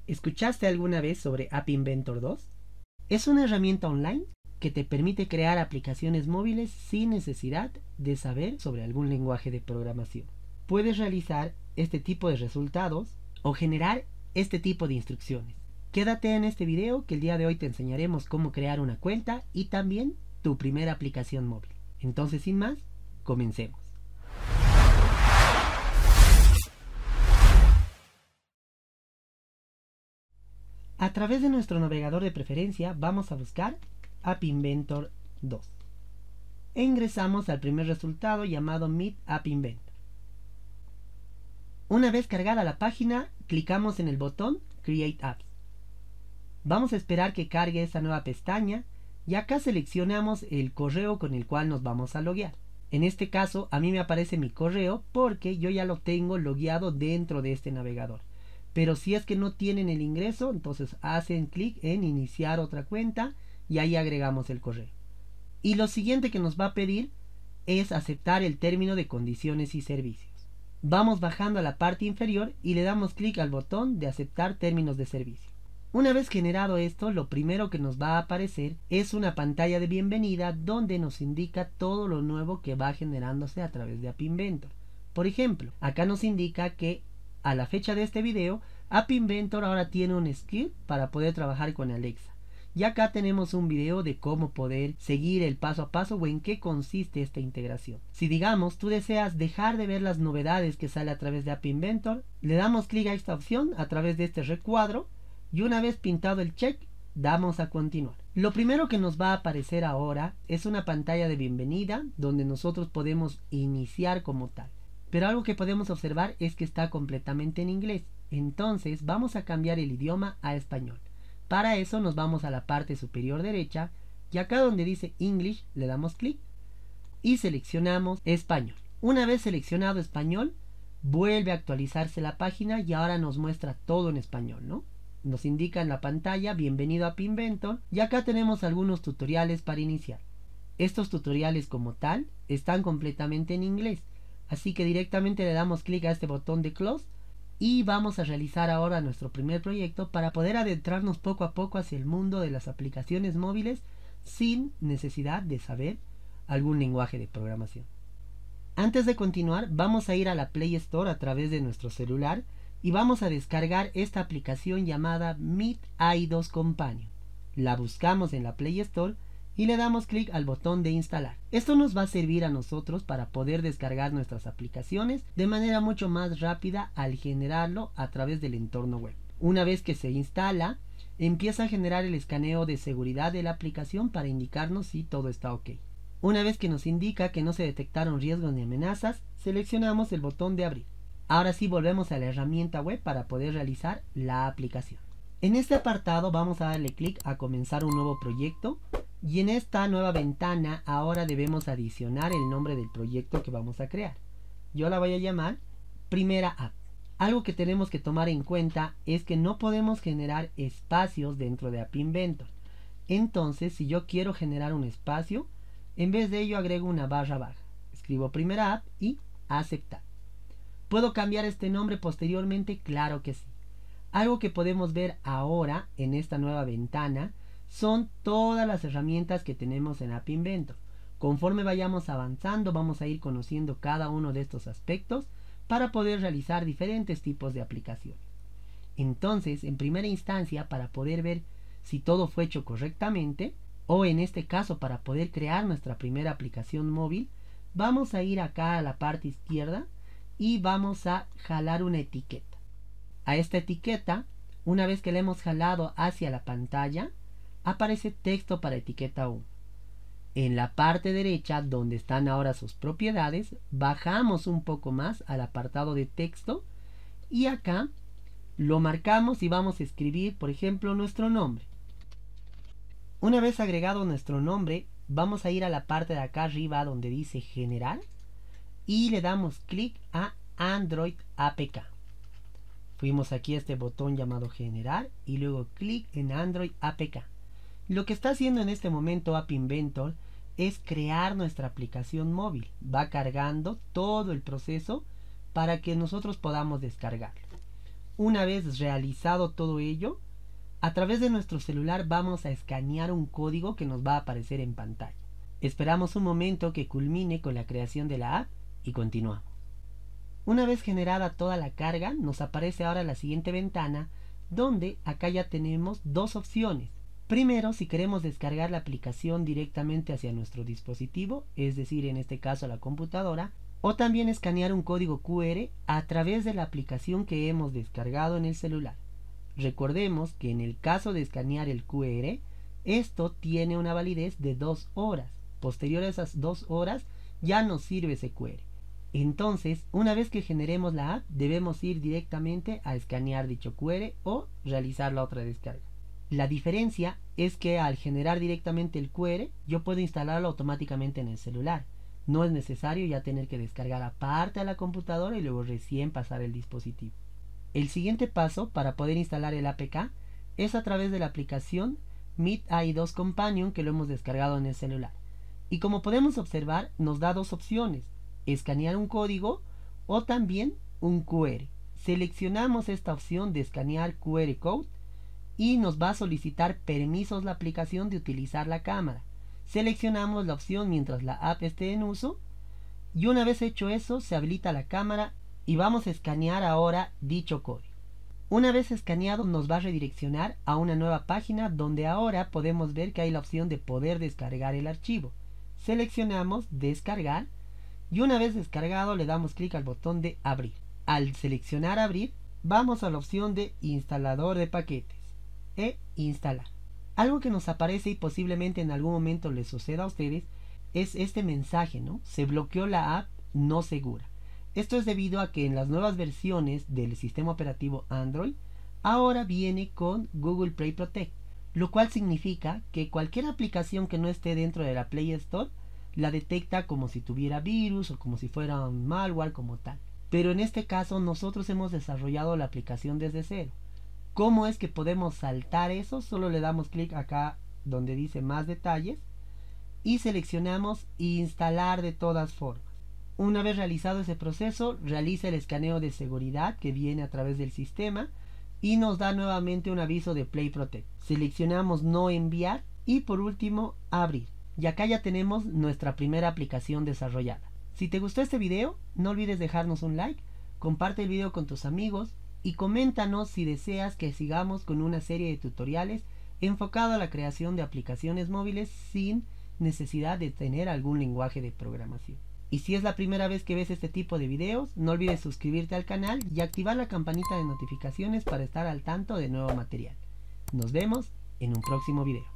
¿Escuchaste alguna vez sobre App Inventor 2? Es una herramienta online que te permite crear aplicaciones móviles sin necesidad de saber sobre algún lenguaje de programación. Puedes realizar este tipo de resultados o generar este tipo de instrucciones. Quédate en este video que el día de hoy te enseñaremos cómo crear una cuenta y también tu primera aplicación móvil. Entonces, sin más, comencemos. A través de nuestro navegador de preferencia vamos a buscar App Inventor 2 e ingresamos al primer resultado llamado Meet App Inventor. Una vez cargada la página, clicamos en el botón Create Apps. Vamos a esperar que cargue esta nueva pestaña y acá seleccionamos el correo con el cual nos vamos a loguear. En este caso a mí me aparece mi correo porque yo ya lo tengo logueado dentro de este navegador. Pero si es que no tienen el ingreso, entonces hacen clic en iniciar otra cuenta y ahí agregamos el correo. Y lo siguiente que nos va a pedir es aceptar el término de condiciones y servicios. Vamos bajando a la parte inferior y le damos clic al botón de aceptar términos de servicio. Una vez generado esto, lo primero que nos va a aparecer es una pantalla de bienvenida donde nos indica todo lo nuevo que va generándose a través de App Inventor. Por ejemplo, acá nos indica que a la fecha de este video, App Inventor ahora tiene un script para poder trabajar con Alexa. Y acá tenemos un video de cómo poder seguir el paso a paso o en qué consiste esta integración. Si digamos tú deseas dejar de ver las novedades que sale a través de App Inventor, le damos clic a esta opción a través de este recuadro y una vez pintado el check, damos a continuar. Lo primero que nos va a aparecer ahora es una pantalla de bienvenida donde nosotros podemos iniciar como tal. Pero algo que podemos observar es que está completamente en inglés. Entonces vamos a cambiar el idioma a español. Para eso nos vamos a la parte superior derecha y acá donde dice English le damos clic y seleccionamos español. Una vez seleccionado español, vuelve a actualizarse la página y ahora nos muestra todo en español, ¿no? Nos indica en la pantalla bienvenido a App Inventor y acá tenemos algunos tutoriales para iniciar. Estos tutoriales como tal están completamente en inglés. Así que directamente le damos clic a este botón de Close y vamos a realizar ahora nuestro primer proyecto para poder adentrarnos poco a poco hacia el mundo de las aplicaciones móviles sin necesidad de saber algún lenguaje de programación. Antes de continuar, vamos a ir a la Play Store a través de nuestro celular y vamos a descargar esta aplicación llamada Meet AI2 Companion. La buscamos en la Play Store y le damos clic al botón de instalar. Esto nos va a servir a nosotros para poder descargar nuestras aplicaciones de manera mucho más rápida al generarlo a través del entorno web. Una vez que se instala, empieza a generar el escaneo de seguridad de la aplicación para indicarnos si todo está ok. Una vez que nos indica que no se detectaron riesgos ni amenazas, seleccionamos el botón de abrir. Ahora sí volvemos a la herramienta web para poder realizar la aplicación. En este apartado vamos a darle clic a comenzar un nuevo proyecto. Y en esta nueva ventana ahora debemos adicionar el nombre del proyecto que vamos a crear. Yo la voy a llamar Primera App. Algo que tenemos que tomar en cuenta es que no podemos generar espacios dentro de App Inventor. Entonces, si yo quiero generar un espacio, en vez de ello agrego una barra baja. Escribo Primera App y aceptar. ¿Puedo cambiar este nombre posteriormente? Claro que sí. Algo que podemos ver ahora en esta nueva ventana son todas las herramientas que tenemos en App Inventor. Conforme vayamos avanzando, vamos a ir conociendo cada uno de estos aspectos para poder realizar diferentes tipos de aplicaciones. Entonces, en primera instancia, para poder ver si todo fue hecho correctamente, o en este caso para poder crear nuestra primera aplicación móvil, vamos a ir acá a la parte izquierda y vamos a jalar una etiqueta. A esta etiqueta, una vez que la hemos jalado hacia la pantalla, aparece texto para etiqueta 1. En la parte derecha, donde están ahora sus propiedades, bajamos un poco más al apartado de texto y acá lo marcamos y vamos a escribir, por ejemplo, nuestro nombre. Una vez agregado nuestro nombre, vamos a ir a la parte de acá arriba donde dice generar y le damos clic a Android APK. Fuimos aquí a este botón llamado generar y luego clic en Android APK. Lo que está haciendo en este momento App Inventor es crear nuestra aplicación móvil. Va cargando todo el proceso para que nosotros podamos descargarlo. Una vez realizado todo ello, a través de nuestro celular vamos a escanear un código que nos va a aparecer en pantalla. Esperamos un momento que culmine con la creación de la app y continuamos. Una vez generada toda la carga, nos aparece ahora la siguiente ventana, donde acá ya tenemos dos opciones. Primero, si queremos descargar la aplicación directamente hacia nuestro dispositivo, es decir, en este caso la computadora, o también escanear un código QR a través de la aplicación que hemos descargado en el celular. Recordemos que en el caso de escanear el QR, esto tiene una validez de 2 horas. Posterior a esas 2 horas ya nos sirve ese QR. Entonces, una vez que generemos la app, debemos ir directamente a escanear dicho QR o realizar la otra descarga. La diferencia es que al generar directamente el QR, yo puedo instalarlo automáticamente en el celular. No es necesario ya tener que descargar aparte a la computadora y luego recién pasar el dispositivo. El siguiente paso para poder instalar el APK es a través de la aplicación Meet AI2 Companion que lo hemos descargado en el celular. Y como podemos observar, nos da dos opciones: escanear un código o también un QR. Seleccionamos esta opción de escanear QR Code y nos va a solicitar permisos la aplicación de utilizar la cámara. Seleccionamos la opción mientras la app esté en uso y una vez hecho eso se habilita la cámara y vamos a escanear ahora dicho código. Una vez escaneado nos va a redireccionar a una nueva página donde ahora podemos ver que hay la opción de poder descargar el archivo. Seleccionamos descargar y una vez descargado le damos clic al botón de abrir. Al seleccionar abrir vamos a la opción de instalador de paquetes e instalar. Algo que nos aparece y posiblemente en algún momento les suceda a ustedes es este mensaje, ¿no? Se bloqueó la app no segura. Esto es debido a que en las nuevas versiones del sistema operativo Android ahora viene con Google Play Protect, lo cual significa que cualquier aplicación que no esté dentro de la Play Store la detecta como si tuviera virus o como si fuera un malware como tal. Pero en este caso nosotros hemos desarrollado la aplicación desde cero. ¿Cómo es que podemos saltar eso? Solo le damos clic acá donde dice más detalles y seleccionamos instalar de todas formas. Una vez realizado ese proceso, realiza el escaneo de seguridad que viene a través del sistema y nos da nuevamente un aviso de Play Protect. Seleccionamos no enviar y por último abrir. Y acá ya tenemos nuestra primera aplicación desarrollada. Si te gustó este video, no olvides dejarnos un like, comparte el video con tus amigos y coméntanos si deseas que sigamos con una serie de tutoriales enfocado a la creación de aplicaciones móviles sin necesidad de tener algún lenguaje de programación. Y si es la primera vez que ves este tipo de videos, no olvides suscribirte al canal y activar la campanita de notificaciones para estar al tanto de nuevo material. Nos vemos en un próximo video.